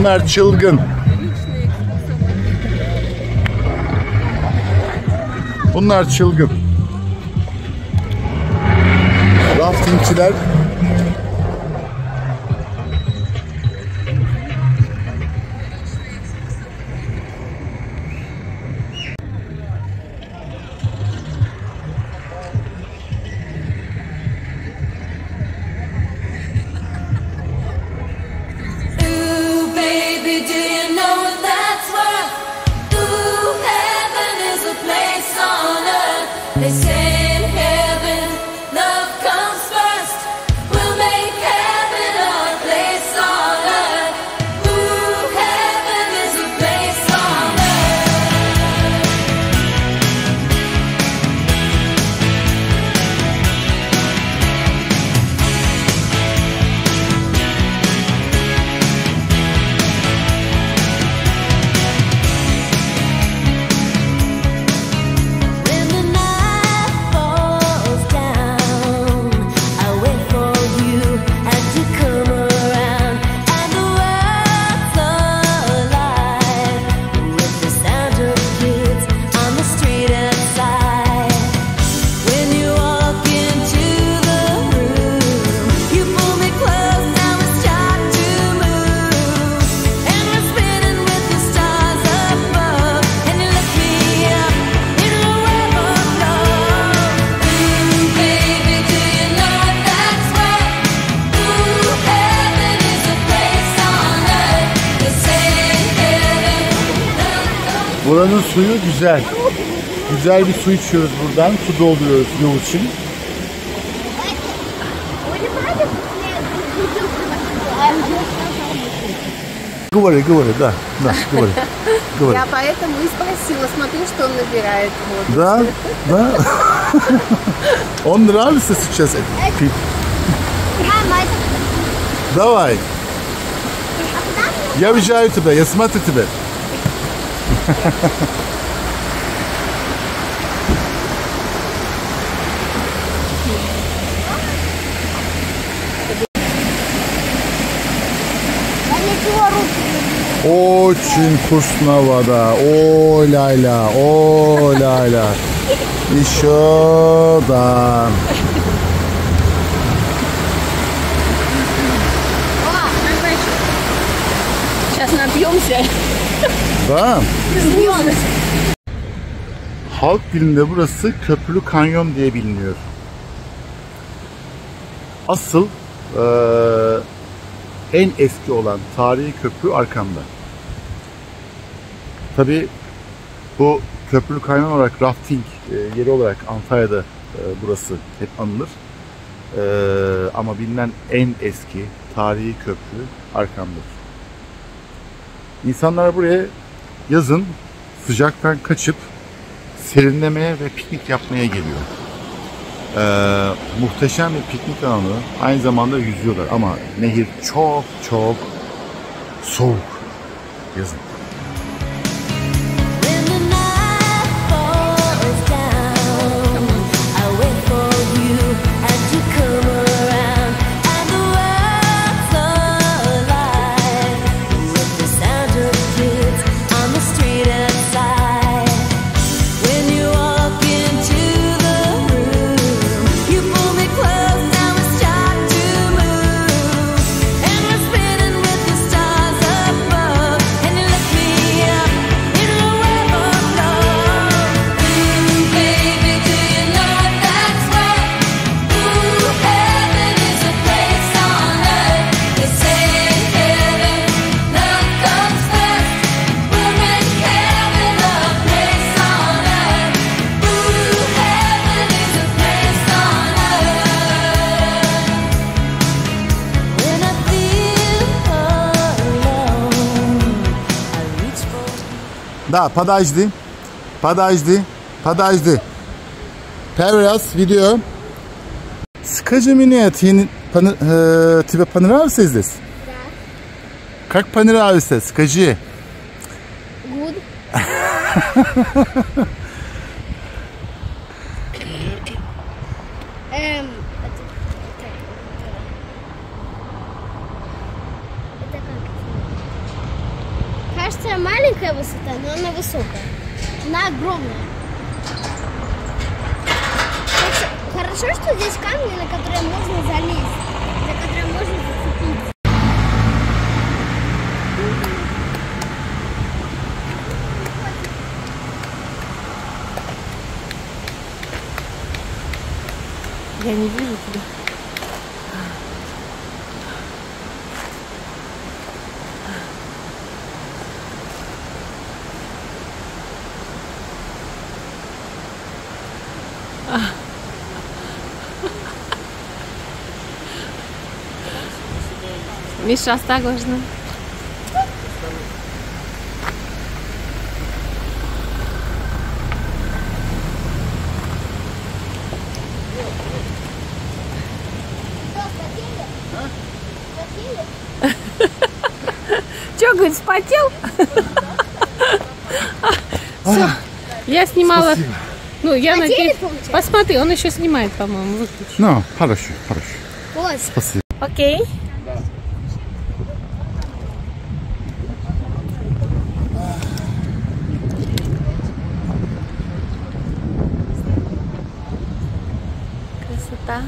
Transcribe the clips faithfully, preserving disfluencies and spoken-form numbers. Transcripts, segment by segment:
Bunlar çılgın. Bunlar çılgın. Raftingçiler. They say in heaven, love comes first. We'll make heaven our place on earth. Ooh, heaven is a place on Buranın suyu güzel. Güzel bir su içiyoruz buradan. Su dolduruyoruz yol için. Говори, говори, да, да, говори, говори. Я поэтому и спросила, смотри, что он набирает воду. Да, да. Он нравится сейчас пить. Давай. Я въезжаю тебя, я смотрю тебя. Очень вкусная вода. О, ля-ля, о, ля-ля. Еще, да. Сейчас напьемся. Da. Halk dilinde burası Köprülü Kanyon diye biliniyor. Asıl e, en eski olan tarihi köprü arkamda. Tabi bu Köprülü Kanyon olarak rafting e, yeri olarak Antalya'da e, burası hep anılır. E, ama bilinen en eski tarihi köprü arkamdır. İnsanlar buraya yazın sıcaktan kaçıp serinlemeye ve piknik yapmaya geliyor. Ee, muhteşem bir piknik alanı. Aynı zamanda yüzüyorlar ama nehir çok çok soğuk yazın. Да, подожди, подожди, подожди. Первый раз видео. Скажи мне, ты, э, тебе понравился здесь? Да. Как понравился? Скажи. Good. Эм, это, это, это как? маленькая высота, но она высокая. Она огромная. Так что, хорошо, что здесь камни, на которые можно залезть, за которые можно зацепиться. Я не вижу тебя. Миша, осторожно. Че, говорит, вспотел? Всё. Я снимала. Спасибо. Ну, я Хотели, надеюсь. получается? Посмотри, он еще снимает, по-моему. Выключи. Ну, хорошо, хорошо. Вот. Спасибо. Окей. Красота.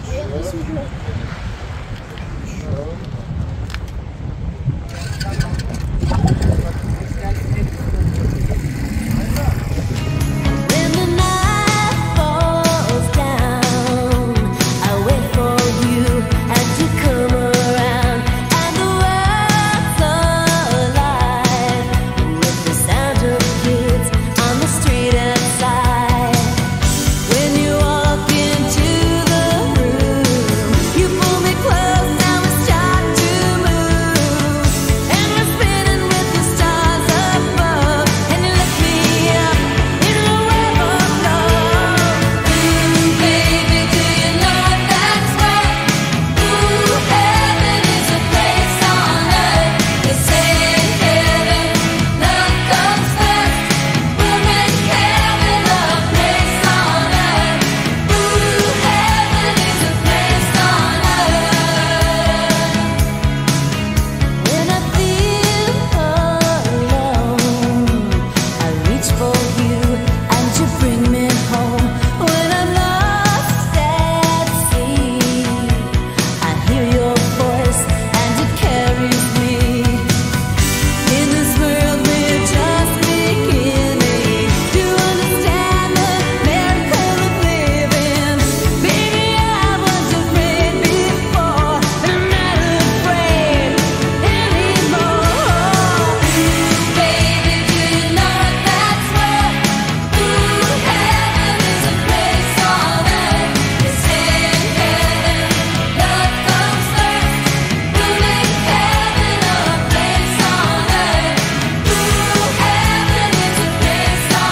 When the night falls down, I wait for you as you come around, and the world's alive with the sound of kids on the street outside. When you walk into the room, you pull me close and we start to move, and we're spinning with the stars above, and you lift me up in a web of love. Ooh, baby, do you know that's right? Ooh, heaven is a place on earth. They say in heaven, love comes first. We'll make heaven a place on earth. Ooh, heaven is a place on earth. When I feel alone, I reach for you and you bring me home. When I'm lost at sea, I hear your voice and it carries me. In this world we're just beginning to understand the miracle of living. Baby, I was afraid before, but I'm not afraid anymore. Baby, do you know that's right? Ooh, heaven is a place on earth. They say in heaven, love comes first. We'll make heaven a place on earth. Ooh, heaven is a place on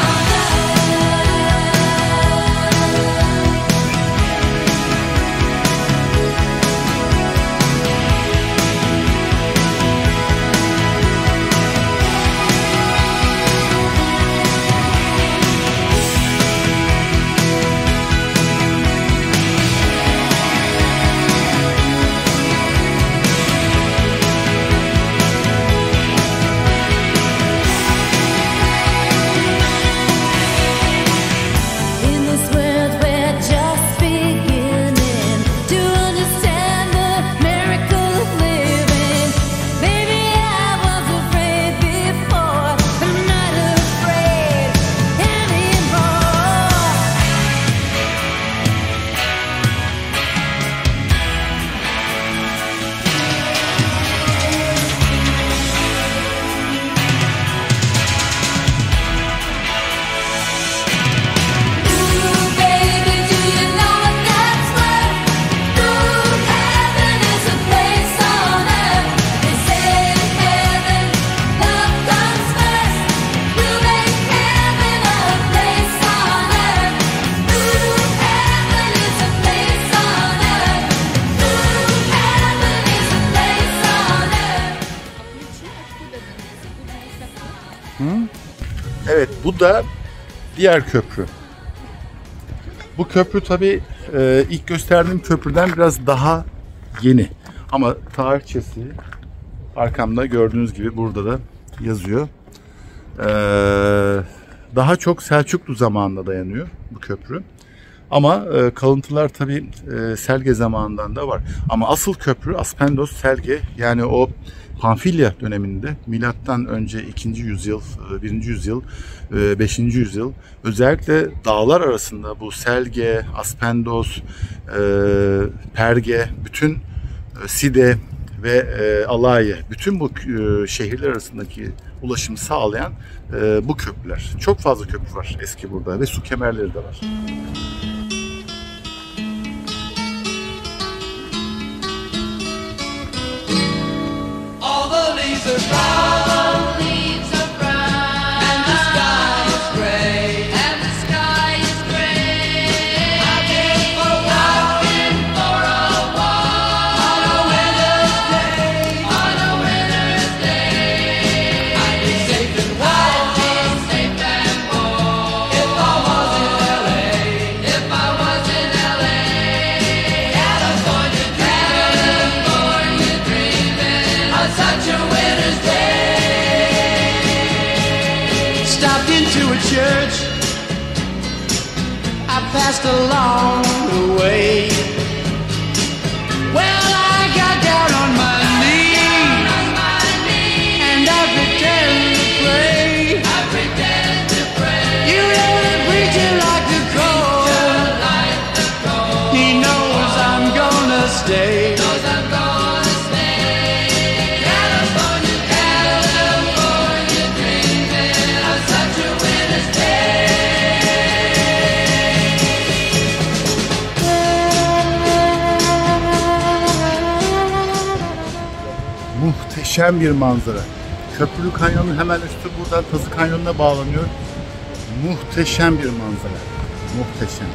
In this world we're just beginning to understand the miracle of living. Baby, I was afraid before, but I'm not afraid anymore. Ooh, baby, do you know that's right? Ooh, heaven is a place on earth. They say in heaven, love comes first. We'll make heaven a place on earth. Ooh, heaven is a place on earth. Ooh, heaven is a place on earth. Evet, bu da diğer köprü. Bu köprü tabii e, ilk gösterdiğim köprüden biraz daha yeni. Ama tarihçesi arkamda gördüğünüz gibi burada da yazıyor. daha çok Selçuklu zamanına dayanıyor bu köprü. Ama e, kalıntılar tabii e, Selge zamanından da var. Ama asıl köprü Aspendos Selge, yani o Pamfilya döneminde milattan önce ikinci yüzyıl, birinci yüzyıl, beşinci yüzyıl özellikle dağlar arasında bu Selge, Aspendos, Perge, bütün Side ve Alaye, bütün bu şehirler arasındaki ulaşımı sağlayan bu köprüler. Çok fazla köprü var eski burada ve su kemerleri de var. All the leaves are brown, and the sky is gray, and the sky is gray. I've been for a walk, been for a walk on a winter's day, on a winter's day. I'd be safe and warm, I'd be safe and warm if I was in L A, if I was in L A. California dreaming, California dreaming on such a winter's day. Stopped into a church, I passed along the way. Well, I got down on my knees, and I pretend to pray. I pretend to pray. You know the preacher like the cold, he knows I'm gonna stay. Knows I'm gonna stay. California, California dreaming on such a winter's day. Muhteşem bir manzara. Köprülü Kanyonu hemen üstü, buradan Tazı Kanyonu'na bağlanıyor. Muhteşem bir manzara. Muhteşem.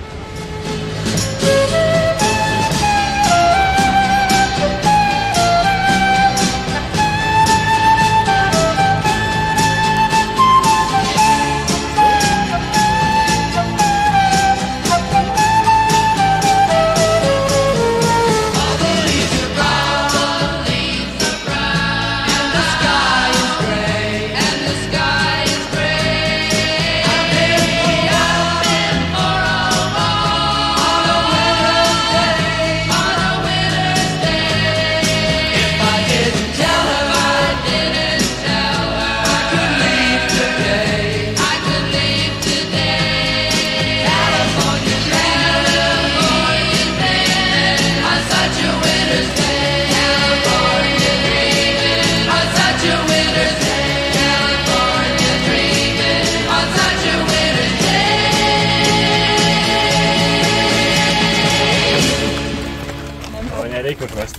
All the leaves are brown, all the leaves are brown, and the sky is gray, and the sky is gray. I've been for I've been for a walk on a winter's day, on a winter's day. If I didn't tell her, I didn't tell her, I could leave today, I could leave today. California, California dreaming on such a winter's day. California dreaming on such a winter's day. California dreaming on such a winter's day. O nereye koşmaz?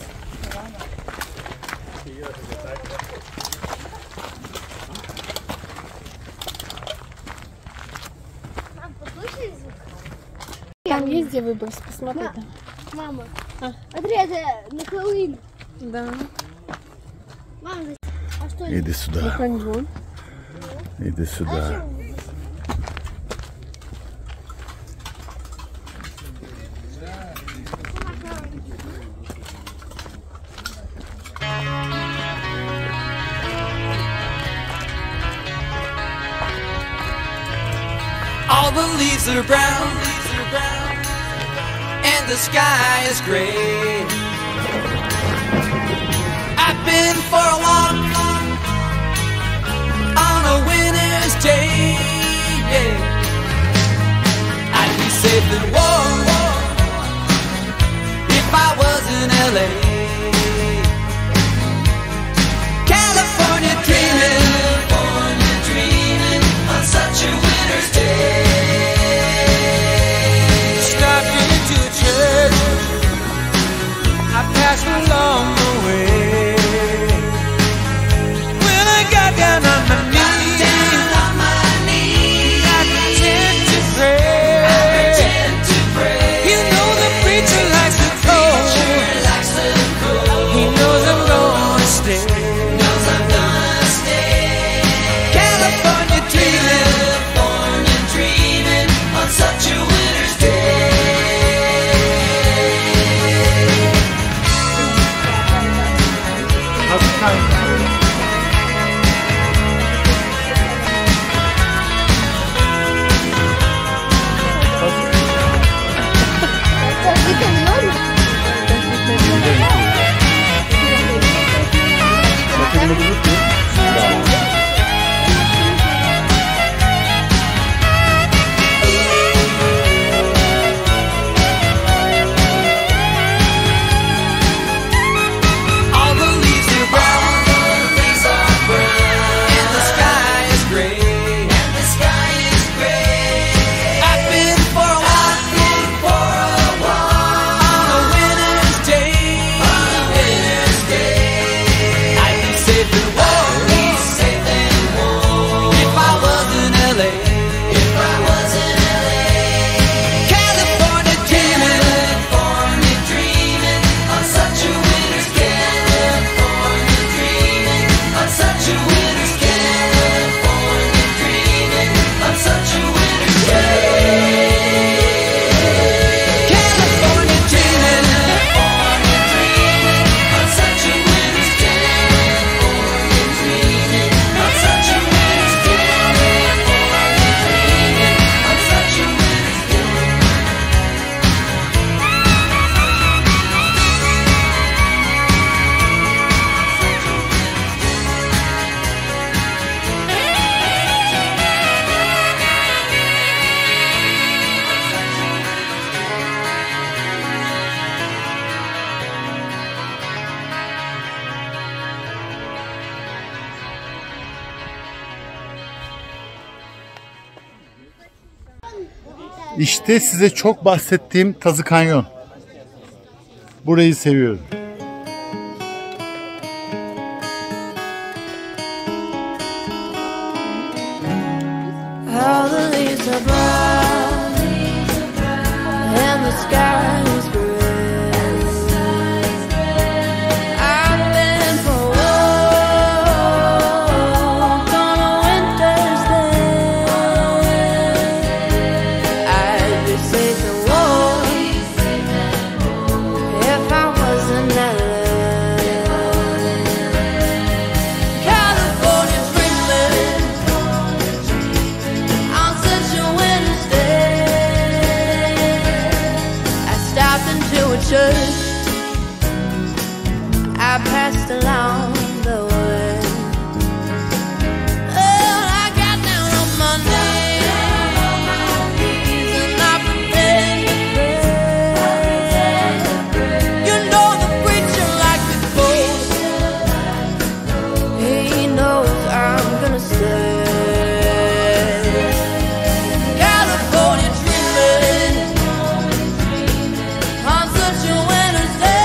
Мам, послушай звук. Там есть где выброс, посмотри там. Мама, смотри, это на Хэллоуин. Да. Мама, а что это? İdi suda. Каньон. İdi suda. All the leaves are brown, and the sky is gray. I've been for a walk on a winter's day. Yeah. I'd be safe and warm if I was in L A. California dreaming, California dreaming on such a winter's day. Stopped into a church, I passed along the way. When I got down on my knees, I pretend to pray. You know the preacher likes the cold, İşte size çok bahsettiğim Tazı Kanyon. Burayı seviyorum. How the leaves are brown and the sky is gray. I've been for a walk on a winter's day. I'd be safe and warm if I was in L A. California's dreamland on such a winter's day. I stopped into a church. I passed along the way. Oh, I got down on my knees and I prepared to pray. You know the preacher like me both. He knows I'm gonna stay. California dreaming on such a winter's day.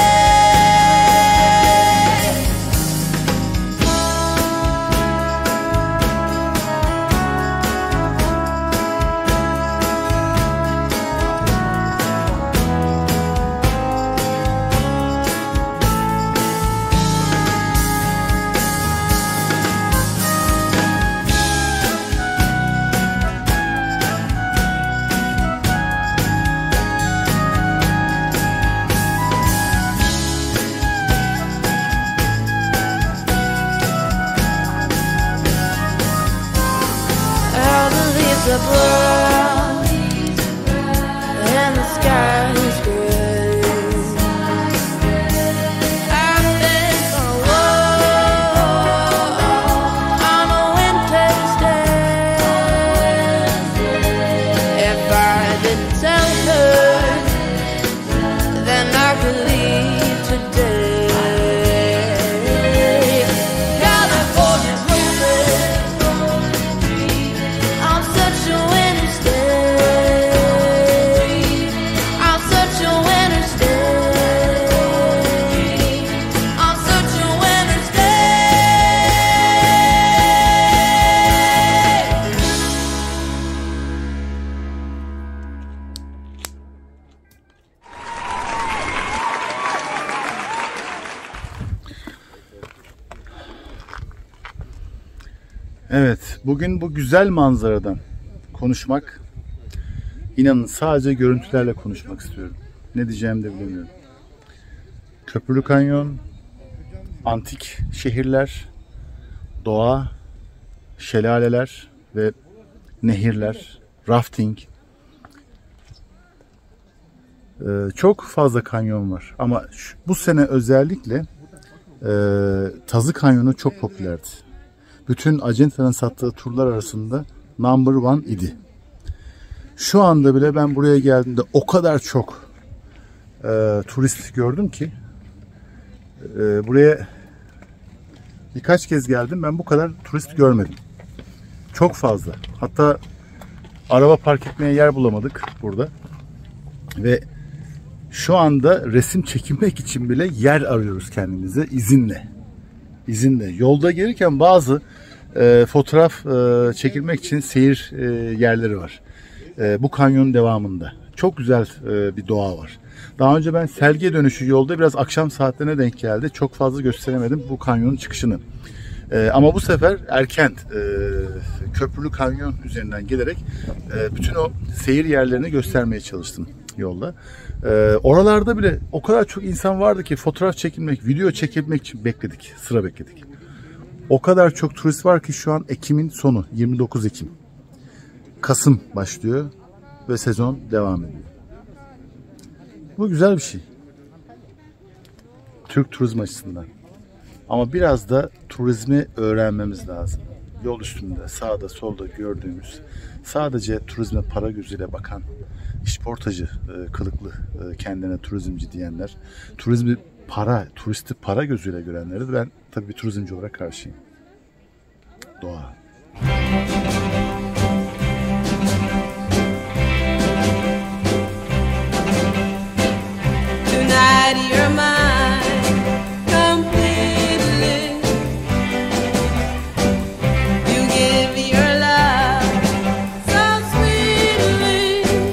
How the leaves are brown and the sky is gray. I've been for a walk on a winter's day. If I didn't tell her, then I could leave today. California's dreaming on such a winter's day. On such a winter's day. On such a winter's day. Evet, bugün bu güzel manzaradan konuşmak, inanın sadece görüntülerle konuşmak istiyorum. Ne diyeceğimi de bilemiyorum. Köprülü Kanyon, antik şehirler, doğa, şelaleler ve nehirler, rafting. Ee, çok fazla kanyon var ama şu- bu sene özellikle e, Tazı Kanyonu çok popülerdi. Bütün acentanın sattığı turlar arasında number one idi. Şu anda bile ben buraya geldiğimde o kadar çok e, turist gördüm ki e, buraya birkaç kez geldim, ben bu kadar turist görmedim. Çok fazla. Hatta araba park etmeye yer bulamadık burada. Ve şu anda resim çekinmek için bile yer arıyoruz kendimize izinle. İzinle. Yolda gelirken bazı e, fotoğraf e, çekilmek için seyir e, yerleri var. E, bu kanyonun devamında. Çok güzel e, bir doğa var. Daha önce ben Selge dönüşü yolda biraz akşam saatlerine denk geldi. Çok fazla gösteremedim bu kanyonun çıkışını. E, ama bu sefer erken e, Köprülü Kanyon üzerinden gelerek e, bütün o seyir yerlerini göstermeye çalıştım yolda. E, oralarda bile o kadar çok insan vardı ki fotoğraf çekilmek, video çekilmek için bekledik, sıra bekledik. O kadar çok turist var ki şu an Ekim'in sonu, yirmi dokuz Ekim. Kasım başlıyor ve sezon devam ediyor. Bu güzel bir şey. Türk turizm açısından. Ama biraz da turizmi öğrenmemiz lazım. Yol üstünde, sağda, solda gördüğümüz, sadece turizme para gözüyle bakan, işportacı, e, kılıklı, e, kendine turizmci diyenler, turizmi para, turisti para gözüyle görenleri de ben tabii bir turizmci olarak karşıyım. Doğa. Tonight you're mine completely. You give your love so sweetly.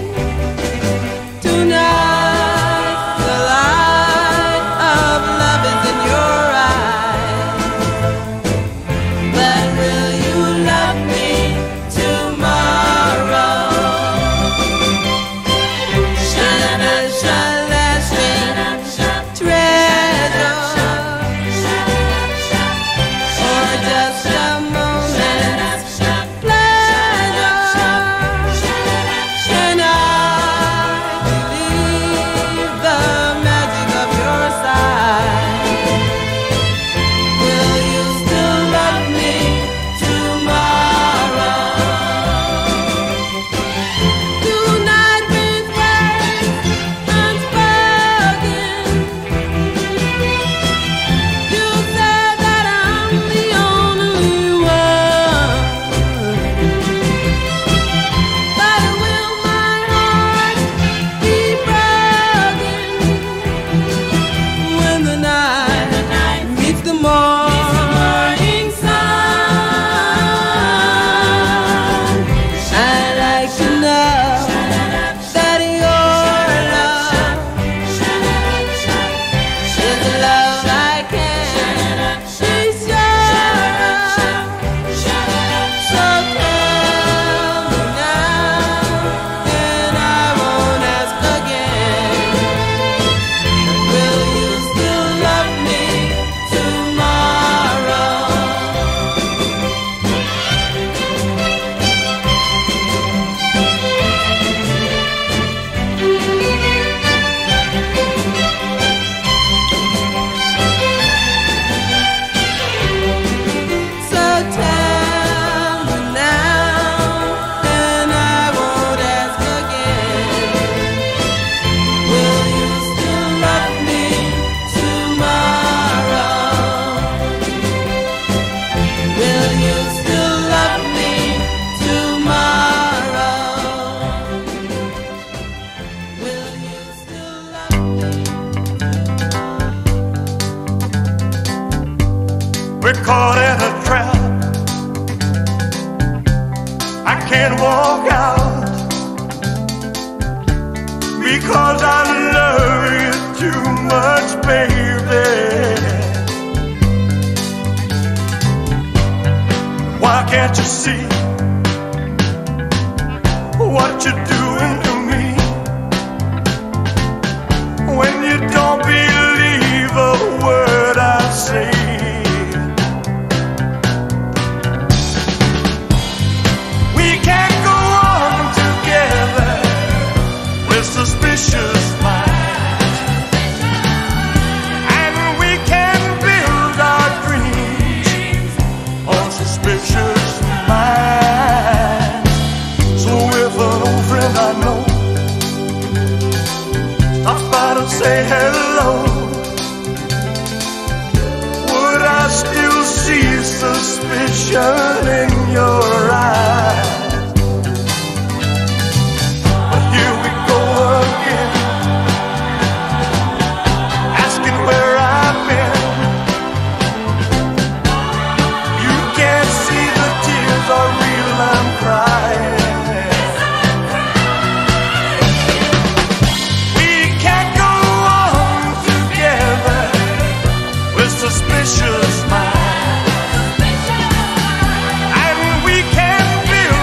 Tonight the light of love is in your eyes. But will you love me tomorrow? Sha-la-la, sha-la, treasure, or just a moment's pleasure. Can I believe the magic of your side? Will you still love me tomorrow? Tonight with words unspoken, you said that I'm the only one. But will my heart be broken when the night meets the morning sun? I'd like to know that your love is the love I can be sure of. So tell me now, and I won't ask again. Will you still love me tomorrow? So tell me now, and I won't ask again. Will you still love me tomorrow? Will you still love me tomorrow? Will you still love me? We're caught in a trap. I can't walk out because I love you too much, baby. Why can't you see what you're doing to me? When you don't believe a word I say. We can't go on together with suspicious minds, and we can build our dreams on suspicious minds. So if an old friend I know stops by to say hello, would I still see suspicion in your eyes? But here we go again, asking where I've been. You can't see the tears are real, I'm crying. We can't go on together with suspicious minds, and we can build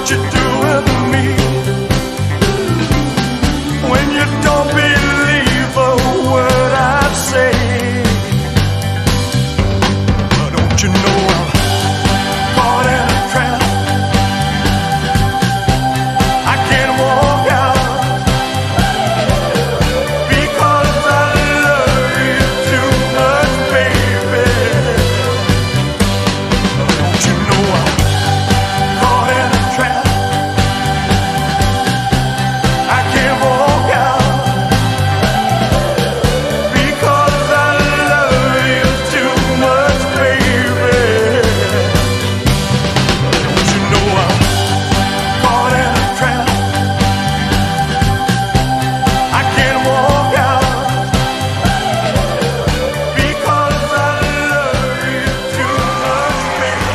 you do with me when you don't believe a word I say? But don't you know I'm caught in a trap? I can't walk out because I love you too much, baby. But don't you know I'm caught in a trap? I can't walk out because I love you too much, baby. Don't you know I'm caught in a trap? I can't walk out because I love you too much, baby.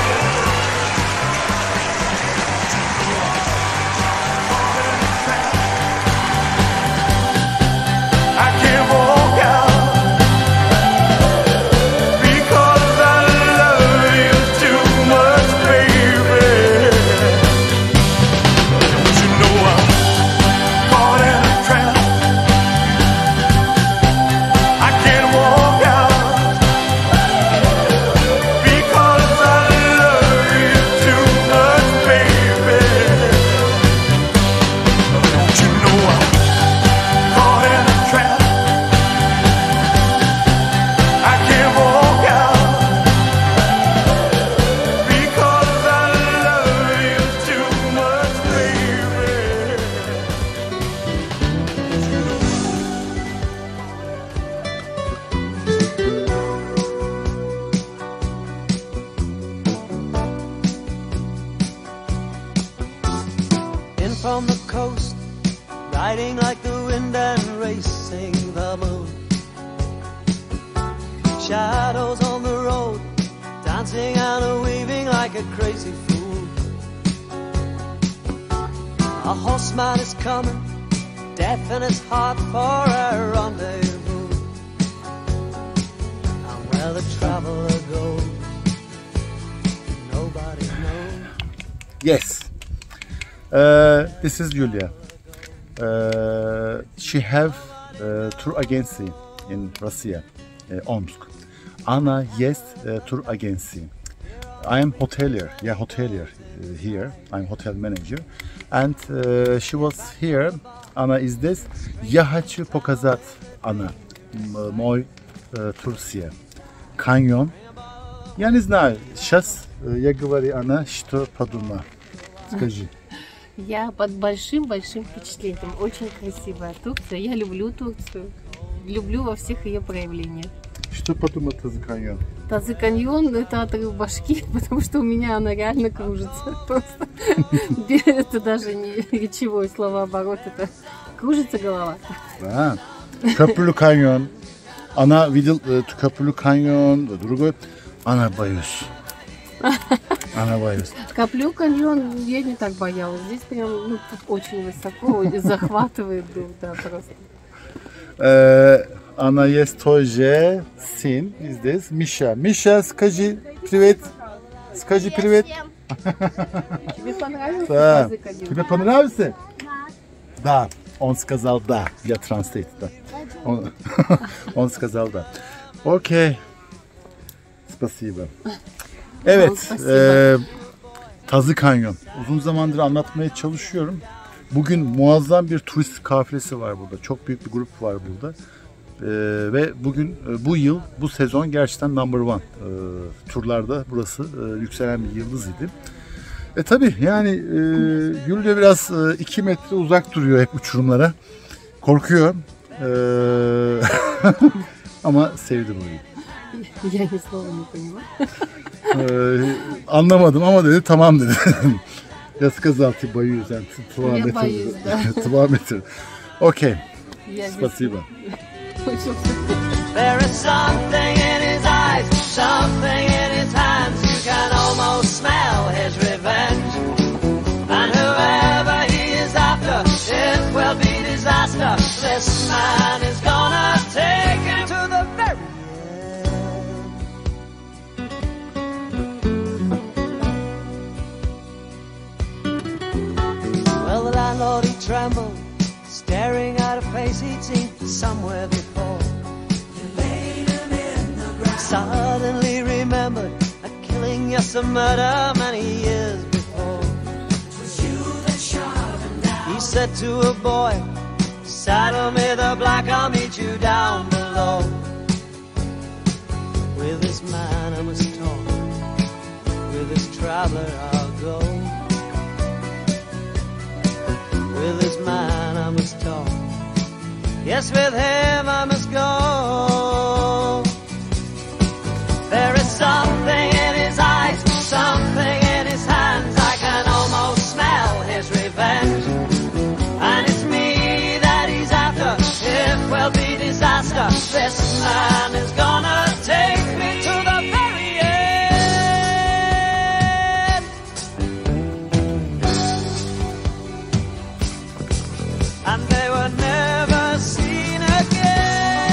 I can't walk out because I love you too much, baby. Don't you know I'm caught in a trap? I can't walk out because I love you too much, baby. Don't you know I'm caught in a trap? I can't walk out because I love you too much, baby. In from the coast, riding like the wind and racing the moon. Shadows on the road, dancing and a weaving like a crazy fool. A horseman is coming, death in his heart for a rendezvous. And where the traveler goes, nobody knows. Yes. Uh, this is Julia. Uh, she have uh, tour agency in Russia, uh, Omsk. Anna yes uh, tour agency. I am hotelier, yeah hotelier uh, here. I'm hotel manager, and uh, she was here. Anna is this. Я хочу показать Anna м- мой uh, Турция. Каньон. Я не знаю. Сейчас uh, я говорю Анна, что подумала. Скажи. Я под большим-большим впечатлением. Очень красивая Турция. Я люблю Турцию. Люблю во всех ее проявлениях. Что подумал ты за каньон? Тазы каньон — это отрыв башки, потому что у меня она реально кружится. Просто это даже не речевой словооборот, это кружится голова. Да. Köprülü kanyon. Она видел э, Köprülü каньон, другой. Она боюсь. Она боюсь. Коплю каньон я не так боялась. Здесь прям ну, тут очень высоко, и захватывает дух, да, просто. Э, Она есть тоже сын здесь, Миша. Миша, скажи привет. Скажи привет. Тебе понравился Да. тазы каньон? Тебе понравился? Да. Он сказал да. Я транслейт, да. Он, он сказал да. Окей. Спасибо. Evet, Spasibo. e, Tazı Kanyon. Uzun zamandır anlatmaya çalışıyorum. Bugün muazzam bir turist kafilesi var burada. Çok büyük bir grup var burada. E, ve bugün, e, bu yıl, bu sezon gerçekten number one. E, turlarda burası e, yükselen bir yıldız idi. E tabi yani e, Gülce biraz e, iki metre uzak duruyor hep uçurumlara. Korkuyor. E, ama sevdi burayı. Я ни слова не поняла. Ee, anlamadım ama dedi tamam dedi. Я сказал, ты боюсь. Yani, два Я метра. боюсь, да. Два метра. Окей. Я здесь Спасибо. очень There is something in his eyes, something in his hands. You can almost smell his revenge. And whoever he is after, it will be disaster. This man is gonna take him to the very end. trembled, staring at a face he'd seen somewhere before. You laid him in the ground. Suddenly remembered a killing, yes, a murder many years before. It was you that shot him down. He said to a boy, saddle me the black, I'll meet you down below. With this man I must talk, with this traveler I'll go. With this man I must talk, yes, with him I must go. There is something in his eyes, something in his hands, I can almost smell his revenge. And it's me that he's after, it will be disaster. This man is gonna take me to the very end. And they were never seen again.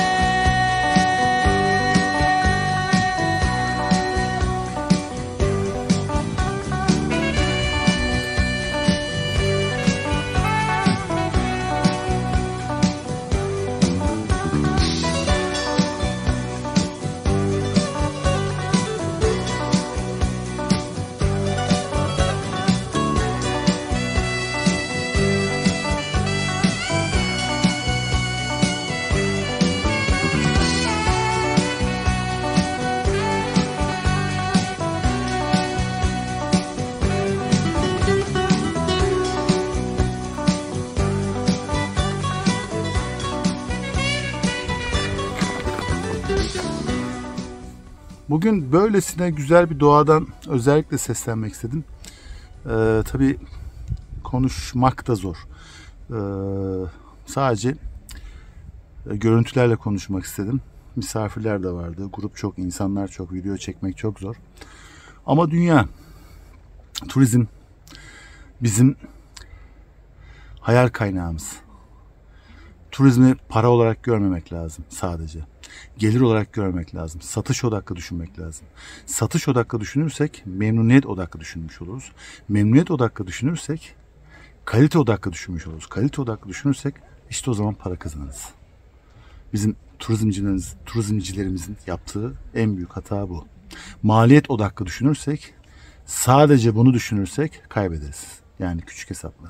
Bugün böylesine güzel bir doğadan özellikle seslenmek istedim. Ee, tabii konuşmak da zor. Ee, sadece görüntülerle konuşmak istedim. Misafirler de vardı. Grup çok, insanlar çok, video çekmek çok zor. Ama dünya, turizm bizim hayal kaynağımız. Turizmi para olarak görmemek lazım sadece. Gelir olarak görmemek lazım. Satış odaklı düşünmek lazım. Satış odaklı düşünürsek memnuniyet odaklı düşünmüş oluruz. Memnuniyet odaklı düşünürsek kalite odaklı düşünmüş oluruz. Kalite odaklı düşünürsek işte o zaman para kazanırız. Bizim turizmcilerimiz, turizmcilerimizin yaptığı en büyük hata bu. Maliyet odaklı düşünürsek, sadece bunu düşünürsek kaybederiz. Yani küçük hesaplar.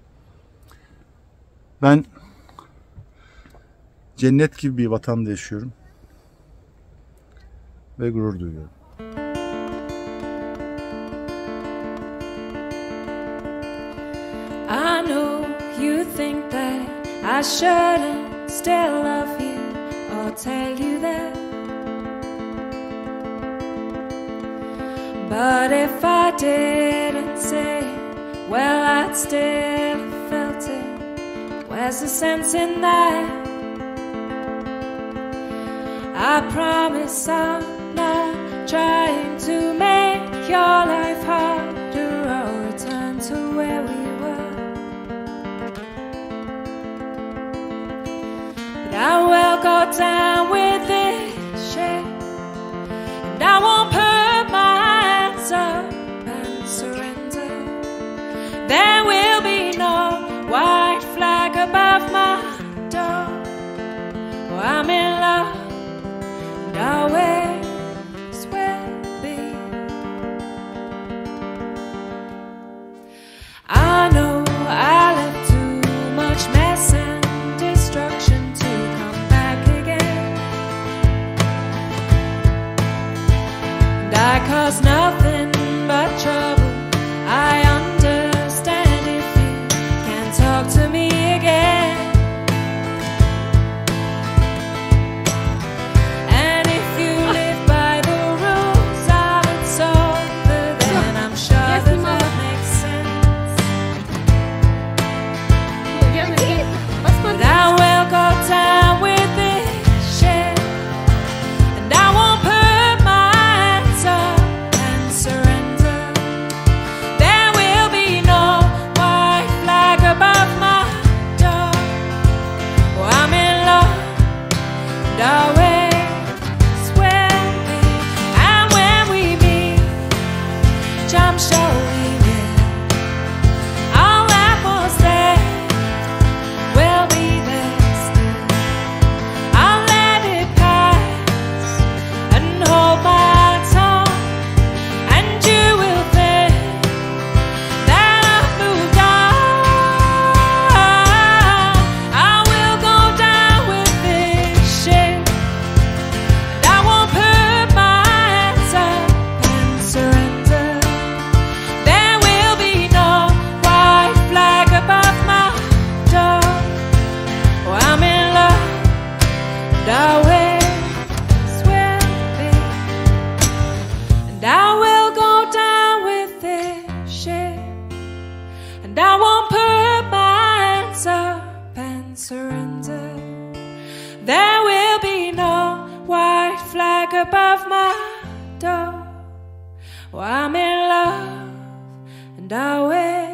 Ben cennet gibi bir vatanda yaşıyorum ve gurur duyuyorum. I know you think that I shouldn't still love you or tell you that. But if I didn't say it, well, I'd still have felt it. Where's the sense in that? I promise I'm not trying to make your life harder or return to where we were. But I will go down with this ship, and I won't put my hands up and surrender. There will be no white flag above my door. Oh, I'm in love. Always will be. I know I left too much mess and destruction to come back again, and I caused nothing but trouble. I understand if you can't talk to me again. Surrender. flag above my door. Oh, I'm in love and I will